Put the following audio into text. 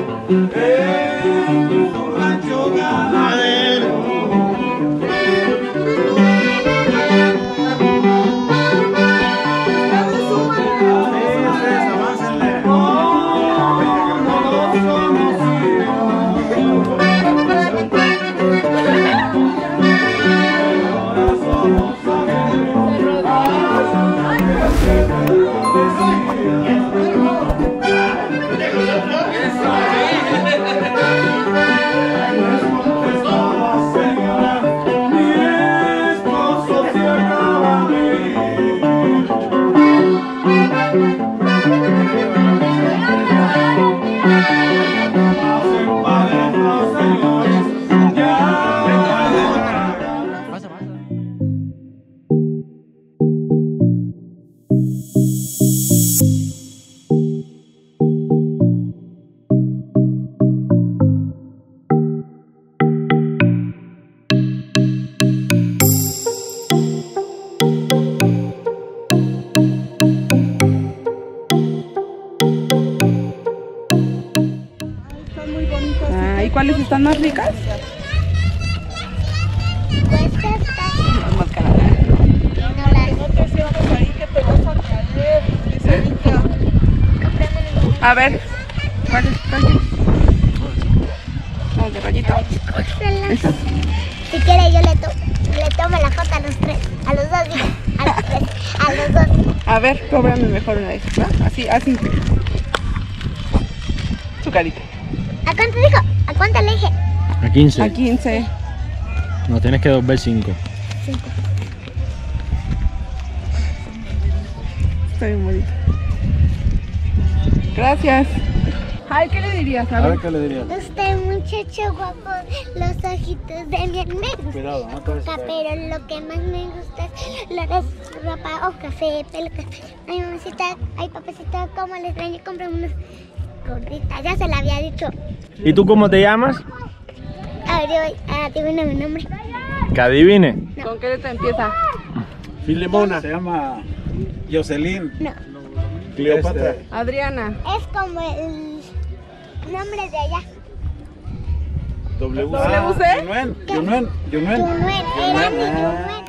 un rancho ganadero. ¿Y cuáles están más ricas? Las más caras. A ver, ¿cuáles? Las de rayito. Estas. Si quiere yo le tomo la foto a los tres, a los dos, digo, a los tres, a los dos. A ver, cóbrame mejor una de esas, ¿va? Así, así. Su carita. ¿A cuánto dijo? ¿A cuánto le dije? A 15. A 15. No, tienes que ver 5. 5. Está bien bonito. Gracias. Ay, ¿qué le dirías? A ver, ¿qué le dirías? Usted muchacho guapo, los ojitos de mi hermano. Cuidado, no te ves. Pero lo que más me gusta es la ropa o café, pelo café. Ay, mamacita, ay, papacito, ¿cómo les extraño? Compré unos gorditas, ya se la había dicho. ¿Y tú cómo te llamas? A ver, adivina mi nombre. Que adivine. No. ¿Con qué letra empieza? Filemona. Se llama Jocelyn. No, Cleopatra. Adriana. es como el nombre de allá. WC. WC. Yunuen. Yunuen, era mi Yunuen.